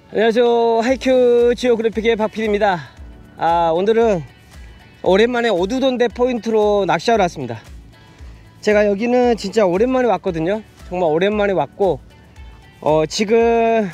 안녕하세요. 하이큐 지오그래픽의 박PD입니다. 오늘은 오랜만에 오두돈대 포인트로 낚시하러 왔습니다. 제가 여기는 진짜 오랜만에 왔거든요. 정말 오랜만에 왔고 지금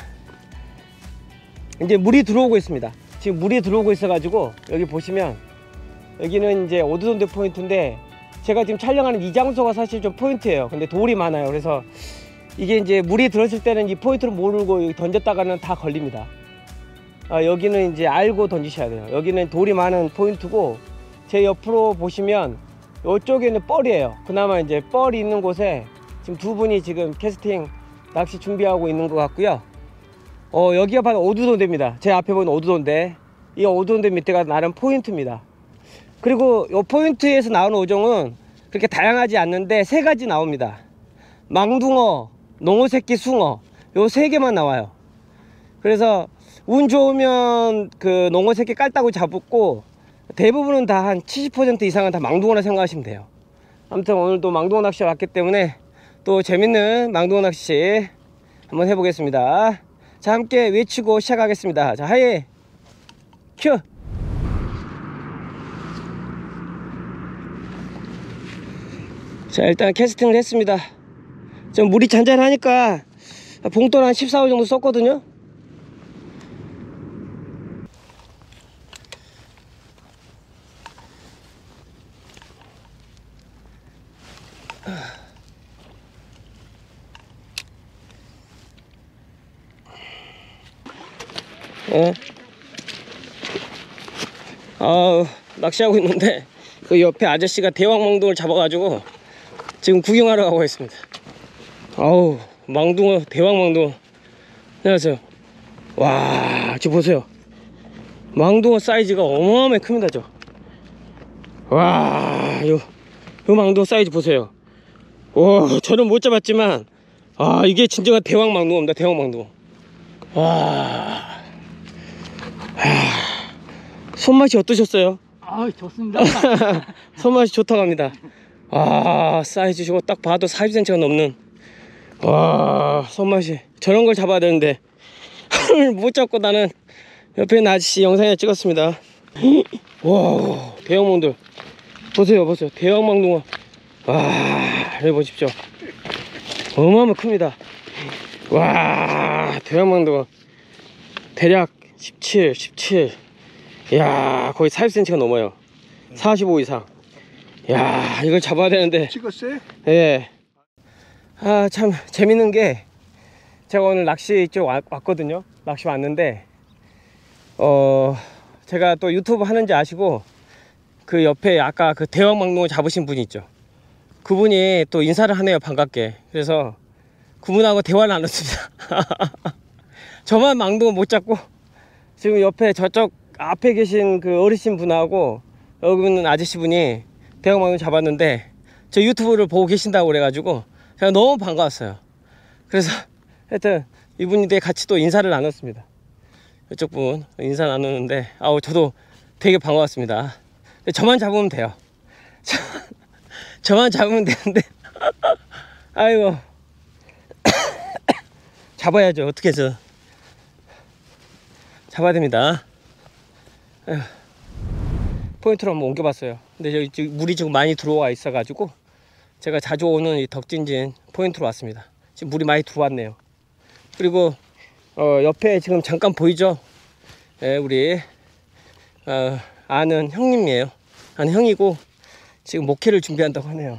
이제 물이 들어오고 있습니다. 지금 물이 들어오고 있어 가지고 여기 보시면 여기는 이제 오두돈대 포인트인데 제가 지금 촬영하는 이 장소가 사실 좀 포인트예요. 근데 돌이 많아요. 그래서 이게 이제 물이 들었을 때는 이 포인트를 모르고 던졌다가는 다 걸립니다. 여기는 이제 알고 던지셔야 돼요. 여기는 돌이 많은 포인트고, 제 옆으로 보시면 이쪽에는 뻘이에요. 그나마 이제 뻘이 있는 곳에 지금 두 분이 지금 캐스팅 낚시 준비하고 있는 것 같고요. 여기가 바로 오두돈대입니다. 제 앞에 보이는 오두돈대. 이 오두돈대 밑에가 나름 포인트입니다. 그리고 이 포인트에서 나오는 어종은 그렇게 다양하지 않는데 세 가지 나옵니다. 망둥어, 농어새끼, 숭어, 요 세 개만 나와요. 그래서 운 좋으면 그 농어새끼 깔따구 잡고, 대부분은 다 한 70% 이상은 다 망둥어라 생각하시면 돼요. 아무튼 오늘도 망둥어 낚시 왔기 때문에 또 재밌는 망둥어 낚시 한번 해보겠습니다. 자, 함께 외치고 시작하겠습니다. 자, 하이 큐. 자, 일단 캐스팅을 했습니다. 좀 물이 잔잔하니까 봉돌 한 14호 정도 썼거든요. 낚시하고 있는데 그 옆에 아저씨가 대왕망둥어를 잡아가지고 지금 구경하러 가고 있습니다. 망둥어, 대왕망둥어. 안녕하세요. 와, 지금 보세요. 망둥어 사이즈가 어마어마하게 큽니다. 요 망둥어 사이즈 보세요. 와, 저는 못 잡았지만 이게 진정한 대왕망둥어입니다. 대왕망둥어. 와, 손맛이 어떠셨어요? 좋습니다. 손맛이 좋다고 합니다. 사이즈 저거 딱 봐도 40cm가 넘는, 손맛이. 저런 걸 잡아야 되는데 못 잡고 나는 옆에 있는 아저씨 영상에 찍었습니다. 와, 대왕망둥어 보세요. 대왕망둥어. 여기 보십시오. 어마어마 큽니다. 와, 대왕망둥어 대략 17. 이야, 거의 40cm가 넘어요. 45 이상. 이야, 이걸 잡아야 되는데. 찍었어요? 예. 참 재밌는 게, 제가 오늘 낚시 쪽 왔거든요. 낚시 왔는데 제가 또 유튜브 하는지 아시고, 그 옆에 아까 그 대왕망둥어 잡으신 분이 있죠. 그분이 또 인사를 하네요, 반갑게. 그래서 그분하고 대화를 나눴습니다. 저만 망둥어 못 잡고 지금 옆에 저쪽 앞에 계신 그 어르신 분하고 여기 있는 아저씨 분이 대왕망둥어 잡았는데, 저 유튜브를 보고 계신다고 그래가지고 제가 너무 반가웠어요. 그래서 하여튼 이분이 같이 또 인사를 나눴습니다. 이쪽 분 인사 나누는데 저도 되게 반가웠습니다. 저만 잡으면 돼요. 저만 잡으면 되는데 아이고 잡아야죠. 어떻게 해서 잡아야 됩니다. 포인트로 한번 옮겨봤어요. 근데 여기 물이 지금 많이 들어와 있어 가지고 제가 자주 오는 이 덕진진 포인트로 왔습니다. 지금 물이 많이 들어왔네요. 그리고 옆에 지금 잠깐 보이죠? 우리 아는 형님이에요. 아는 형이고 지금 목회를 준비한다고 하네요.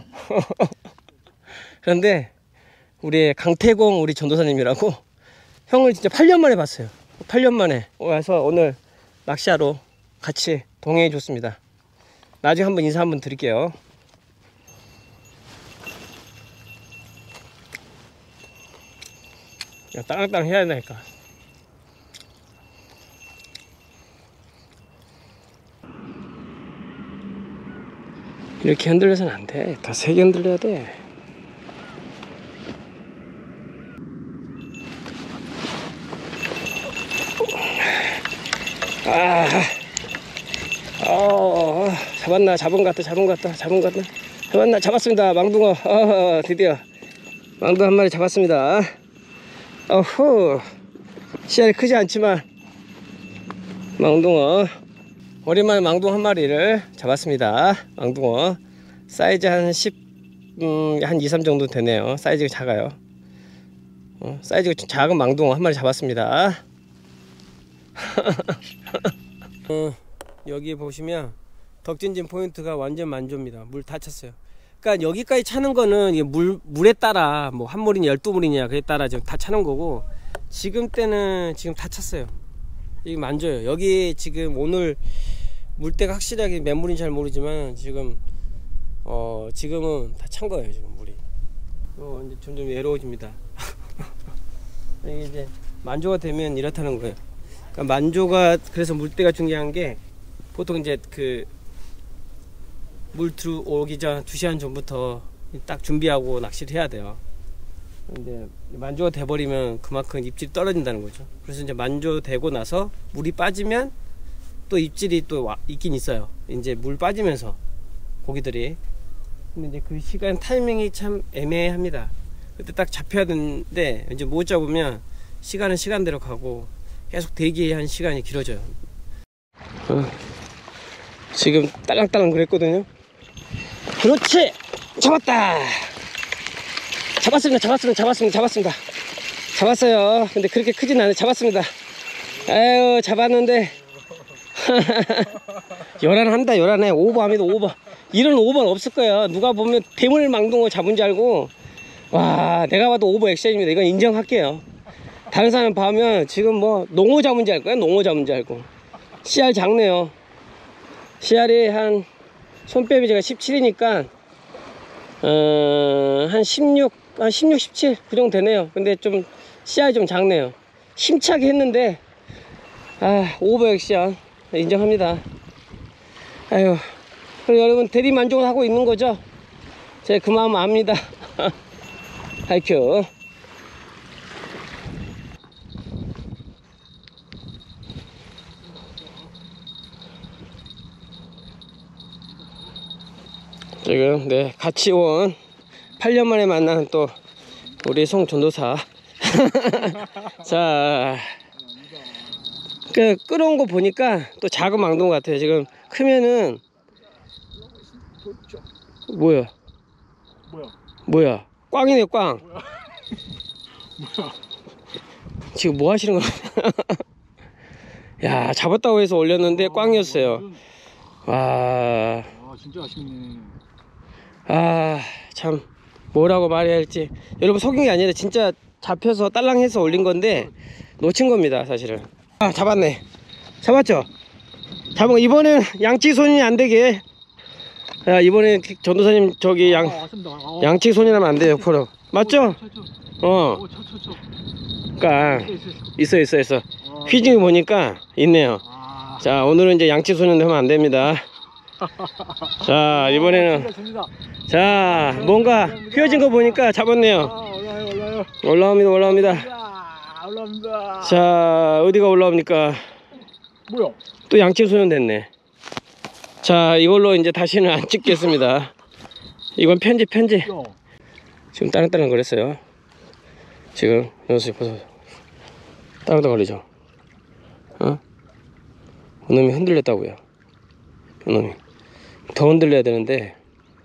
그런데 우리 강태공 우리 전도사님이라고, 형을 진짜 8년 만에 봤어요. 8년 만에 와서 오늘 낚시하러 같이 동행해 줬습니다. 나중에 한번 인사 한번 드릴게요. 땅땅 해야 되니까. 이렇게 흔들려서는 안 돼. 더 세게 흔들려야 돼. 잡았나? 잡은 것 같다. 잡았습니다. 망둥어. 드디어 망둥어 한 마리 잡았습니다. 씨알이 크지 않지만 망둥어, 오랜만에 망둥어 한 마리를 잡았습니다. 망둥어 사이즈 한 2, 3 정도 되네요. 사이즈가 작아요. 사이즈가 좀 작은 망둥어 한 마리 잡았습니다. 여기 보시면 덕진진 포인트가 완전 만조입니다. 물 다 찼어요. 그러니까 여기까지 차는 거는 이게 물에 따라 뭐 한 물이냐 12물이냐 그에 따라 지금 다 차는 거고, 지금 때는 지금 다 찼어요. 이게 만져요. 여기 지금 오늘 물때가 확실하게 몇 물인지 잘 모르지만 지금은 다 찬 거예요. 지금 물이 이제 점점 외로워집니다. 이게 이제 만조가 되면 이렇다는 거예요. 그러니까 만조가, 그래서 물때가 중요한 게, 보통 이제 그 물 들어오기 전 2시간 전부터 딱 준비하고 낚시를 해야 돼요. 이제 만조가 돼버리면 그만큼 입질이 떨어진다는 거죠. 그래서 이제 만조 되고 나서 물이 빠지면 또 입질이 또 있긴 있어요. 이제 물 빠지면서 고기들이. 근데 이제 그 시간 타이밍이 참 애매합니다. 그때 딱 잡혀야 되는데 이제 못 잡으면 시간은 시간대로 가고 계속 대기한 시간이 길어져요. 지금 딸랑딸랑 그랬거든요. 그렇지! 잡았다! 잡았습니다. 잡았어요. 근데 그렇게 크진 않아요. 잡았습니다. 아유, 잡았는데 요란한다. 요란해. 오버합니다. 오버. 이런 오버는 없을 거예요. 누가 보면 대물 망둥어 잡은 줄 알고, 와, 내가 봐도 오버 액션입니다. 이건 인정할게요. 다른 사람 봐면 지금 뭐 농어 잡은 줄 알 거야. 농어 잡은 줄 알고. 씨알 작네요. 씨알이 한 손빼미 제가 17이니까 한 16, 17 그 정도 되네요. 근데 좀 씨알이 좀 작네요. 힘차게 했는데 오버 액션 인정합니다. 아유, 그리고 여러분 대리 만족을 하고 있는 거죠. 제가 그 마음 압니다. 하이큐. 지금 같이 온 8년 만에 만나는 또 우리 송 전도사. 자, 끌어온 거 보니까 또 작은 망둥어 같아요. 지금 크면은 뭐야 꽝이네. 꽝. 지금 뭐 하시는 거야? 야, 잡았다고 해서 올렸는데 꽝이었어요. 와, 진짜 아쉽네. 참 뭐라고 말해야 할지. 여러분, 속인 게 아니라 진짜 잡혀서 딸랑해서 올린 건데 놓친 겁니다, 사실은. 잡았네. 잡았죠? 잡은 거. 이번엔 양치 손이 안 되게. 야, 이번엔 전도사님 저기 양치 손이 나면 안 돼요. 프로 맞죠? 그니까 있어. 휘징이 보니까 있네요. 자, 오늘은 이제 양치 손이 하면 안 됩니다. 자, 이번에는 자, 뭔가 휘어진 거 보니까 잡았네요. 올라옵니다. 자, 어디가 올라옵니까? 뭐야? 또 양치 소년 됐네. 자, 이걸로 이제 다시는 안 찍겠습니다. 이건 편집. 지금 따랑따랑 거렸어요. 지금 여기서 벌써 따랑따랑 거리죠. 그놈이 흔들렸다고요. 그놈이 더 흔들려야 되는데,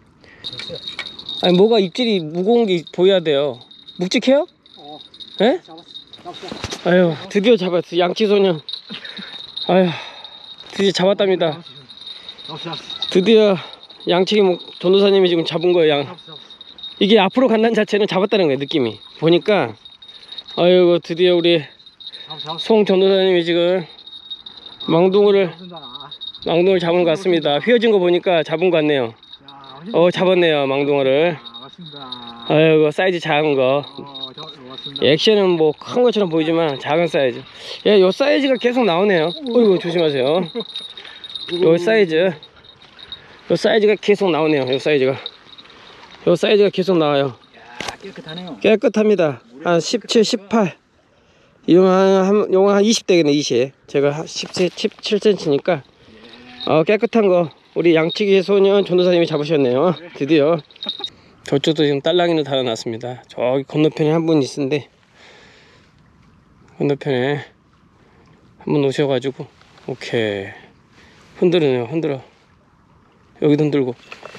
아니 뭐가 입질이 무거운 게 보여야 돼요. 묵직해요? 예? 아유, 드디어 잡았어. 양치소년. 아유, 드디어 잡았답니다. 드디어 양치기 전도사님이 지금 잡은 거예요. 이게 앞으로 간다는 자체는 잡았다는 거예요. 느낌이 보니까. 아유, 드디어 우리 송 전도사님이 지금 망둥어를 잡은 것 같습니다. 휘어진 거 보니까 잡은 것 같네요. 잡았네요, 망둥어를. 아이고, 사이즈 작은 거. 액션은 뭐 큰 것처럼 보이지만 작은 사이즈. 예, 요 사이즈가 계속 나오네요. 어이구, 조심하세요. 요 사이즈가 계속 나오네요. 요 사이즈가 계속 나와요. 깨끗하네요. 깨끗합니다. 한 17, 18. 이거 한 20대겠네, 20. 제가 17cm니까. 깨끗한 거 우리 양치기 소년 전도사님이 잡으셨네요. 드디어. 저쪽도 지금 딸랑이를 달아놨습니다. 저기 건너편에 한 분 있는데 건너편에 한번 오셔가지고 오케이 흔들으네요. 흔들어. 여기도 흔들고.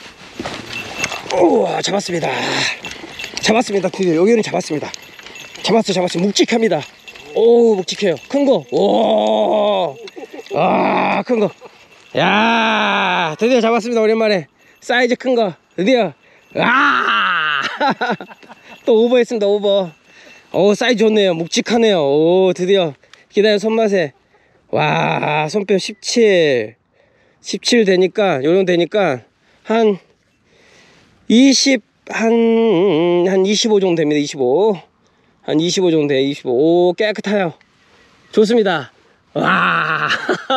우와 잡았습니다. 잡았습니다. 드디어 여기는 잡았습니다. 잡았어. 묵직합니다. 오 묵직해요. 큰거. 오. 아 큰거. 야 드디어 잡았습니다. 오랜만에 사이즈 큰거 드디어. 아 또 오버했습니다. 오버. 오 사이즈 좋네요. 묵직하네요. 오 드디어 기다려 손맛에. 와 손뼈 17 되니까 요런 되니까 한 20 한 25 정도 됩니다. 25 한 25 정도 돼요. 25. 오 깨끗해요. 좋습니다. 와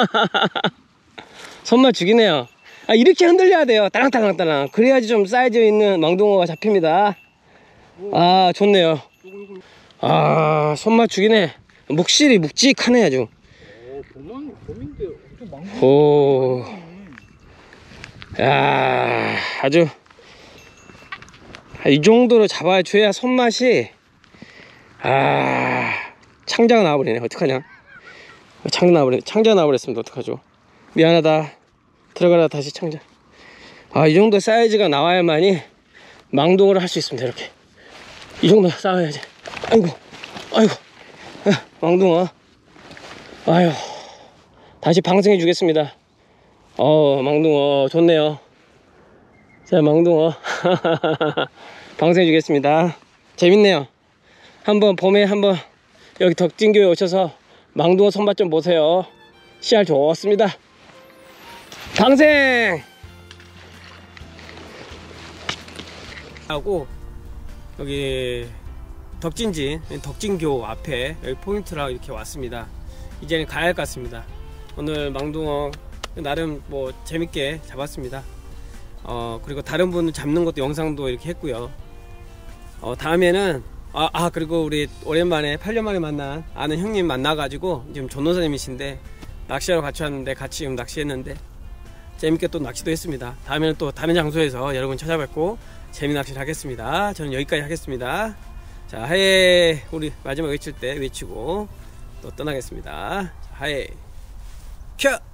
손맛 죽이네요. 아 이렇게 흔들려야 돼요. 따랑따랑 그래야지 좀 사이즈 있는 망둥어가 잡힙니다. 아 좋네요. 아 손맛 죽이네. 묵실이 묵직하네 아주. 봄인데 좀 망고. 오. 야 아주 이 정도로 잡아줘야 손맛이. 아 창자가 나와버리네. 어떡하냐. 창자 나와버렸습니다. 어떡하죠. 미안하다. 들어가라 다시 창자. 아 이 정도 사이즈가 나와야만이 망둥어를 할 수 있습니다. 이렇게 이 정도 쌓아야지. 아이고 망둥어. 아유 다시 방생해 주겠습니다. 망둥어 좋네요. 자 망둥어 방생해 주겠습니다. 재밌네요. 한번 봄에 한번 여기 덕진교에 오셔서 망둥어 손맛 좀 보세요. 씨알 좋습니다. 방생 하고 여기 덕진교 앞에 여기 포인트라 이렇게 왔습니다. 이제는 가야 할 것 같습니다. 오늘 망둥어 나름 뭐 재밌게 잡았습니다. 그리고 다른 분 잡는 것도 영상도 이렇게 했고요. 다음에는 그리고 우리 오랜만에 8년 만에 만난 아는 형님 만나가지고 지금 전도사님이신데 낚시하러 같이 왔는데 같이 지금 낚시했는데 재밌게 또 낚시도 했습니다. 다음에는 또 다른 장소에서 여러분 찾아뵙고 재미 낚시를 하겠습니다. 저는 여기까지 하겠습니다. 자 하예 우리 마지막 외칠 때 외치고 또 떠나겠습니다. 자, 하예 켜.